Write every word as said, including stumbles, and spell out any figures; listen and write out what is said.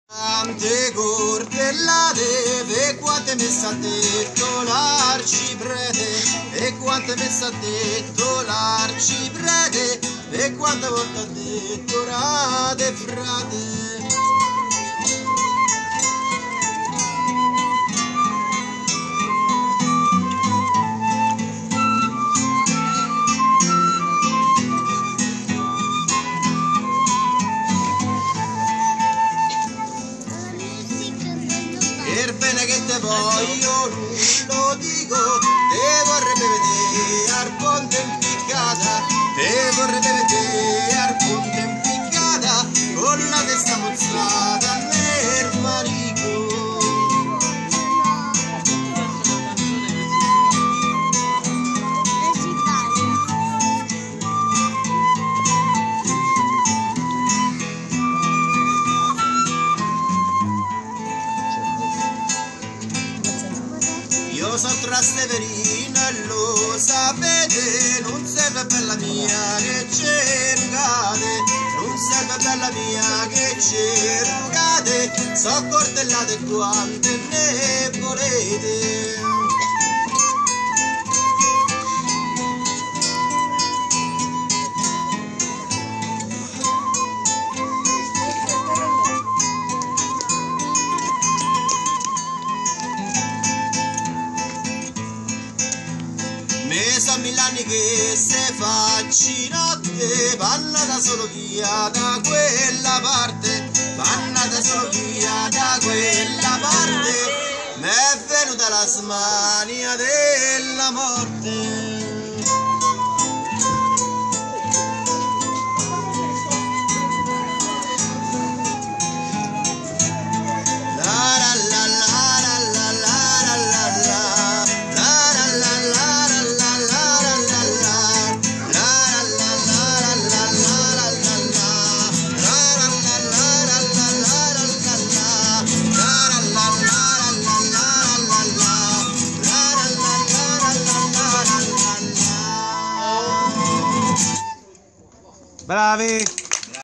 Quante cortellate, e quante messe a detto l'arciprete, e quante messe a detto l'arciprete, e quante volte ha detto rate frate. Per bene che te voglio non lo dico, te vorrebbe vedere al ponte impiccata, te vorrebbe vedere al ponte impiccata, con la testa mozzata nel manico. Io sono Trasteverino e lo sapete, non serve per la mia che cercate, non serve per la mia che cercate, so cortellate quante ne volete. Ne so mille anni che se facci notte, vanno da solo via da quella parte, vanno da solo via da quella parte, m'è venuta la smania della morte. Bravi!